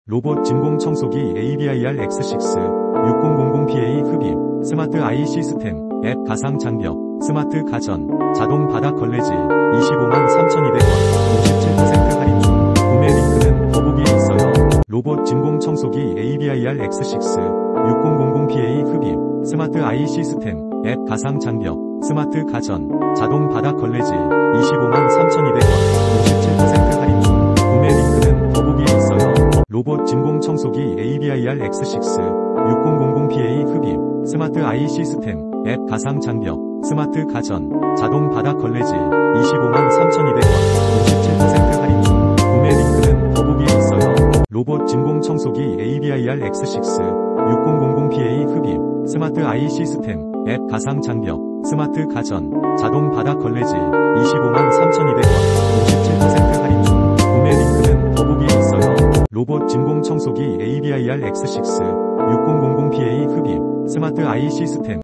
로봇 진공 청소기 ABIR X6 6000PA 흡입, 스마트 아이 시스템, 앱 가상 장벽, 스마트 가전, 자동 바닥 걸레질, 253,200원, 57% 할인 중. 구매 링크는 더보기에 있어요. 로봇 진공 청소기 ABIR X6 6000PA 흡입, 스마트 아이 시스템, 앱 가상 장벽, 스마트 가전, 자동 바닥 걸레질, 253,200원, 57% 할인 중. 구매 링크는 더보기에 있어요. 로봇 진공 청소기 ABIR X6 6000PA 흡입, 스마트 아이 시스템, 앱 가상 장벽, 스마트 가전, 자동 바닥 걸레질, 253,200원, 57% 할인 중. 구매 링크는 더보기에 있어요. 로봇 진공 청소기 ABIR X6 6000PA 흡입, 스마트 아이 시스템, 앱 가상 장벽, 스마트 가전, 자동 바닥 걸레질, 253,200원, 57% 할인 중. 구매 링크는 더보기에 있어요. 로봇 진공 청소기 ABIR X6 6000PA 흡입, 스마트 아이 시스템,